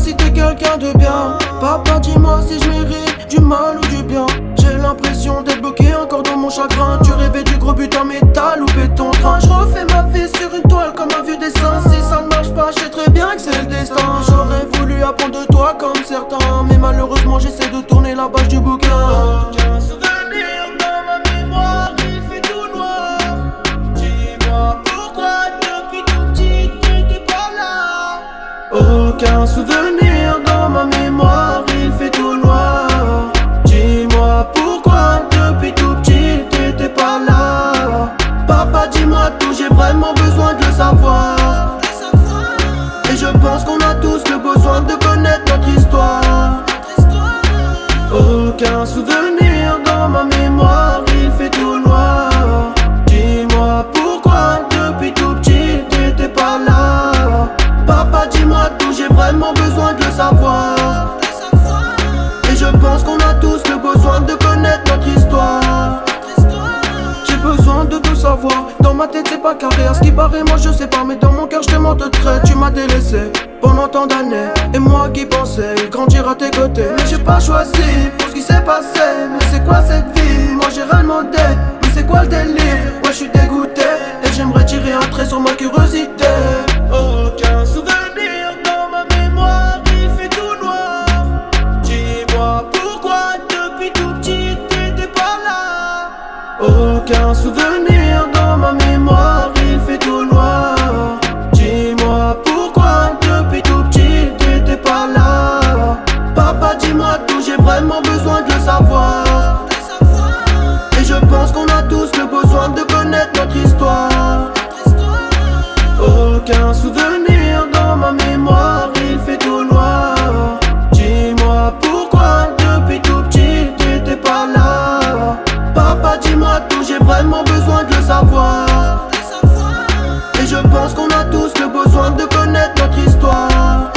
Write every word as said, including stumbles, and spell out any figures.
si t'es quelqu'un de bien. Papa, dis-moi si je mérite du mal ou du bien. J'ai l'impression d'être bloqué encore dans mon chagrin. Tu rêvais du gros but en métal ou béton train. Je refais ma vie sur une toile comme un vieux dessin. Si ça ne marche pas, je sais très bien que c'est le destin. J'aurais voulu apprendre de toi comme certains, mais malheureusement j'essaie de tourner la page du bouquin. Aucun souvenir dans ma mémoire, il fait tout noir. Dis-moi pourquoi depuis tout petit t'étais pas là. Aucun souvenir dans ma mémoire, il fait tout noir. Dis-moi pourquoi depuis tout petit t'étais pas là. Papa, dis-moi tout, j'ai vraiment besoin de le savoir. Et je pense qu'on a tous le besoin de connaître notre histoire. Aucun souvenir dans ma mémoire, il fait tout noir. Dis-moi pourquoi depuis tout petit t'étais pas là. Papa, dis-moi tout, j'ai vraiment besoin de le savoir. Et je pense qu'on a tous le besoin de connaître notre histoire. J'ai besoin de tout savoir. Dans ma tête c'est pas carré, à ce qui paraît moi je sais pas. Mais dans mon cœur je te mens de trait. Tu m'as délaissé pendant tant d'années, et moi qui pensais grandir à tes côtés. Mais j'ai pas choisi pour ce qui s'est passé. Mais c'est quoi cette vie? Moi j'ai rien demandé. Mais c'est quoi le délire? Ouais, je suis dégoûté et j'aimerais tirer un trait sur ma curiosité. Aucun souvenir dans ma mémoire, il fait tout noir. Dis-moi pourquoi depuis tout petit t'étais pas là. Aucun souvenir dans ma mémoire, il fait tout noir. Dis-moi pourquoi depuis tout petit t'étais pas là. Papa, dis-moi tout, j'ai vraiment besoin de le savoir. Et je pense qu'on a tous le besoin de connaître notre histoire. Aucun souvenir dans ma mémoire, il fait tout noir. Dis-moi pourquoi depuis tout petit t'étais pas là. Papa, dis-moi tout, j'ai vraiment besoin de le savoir. Et je pense qu'on a tous le besoin de connaître notre histoire.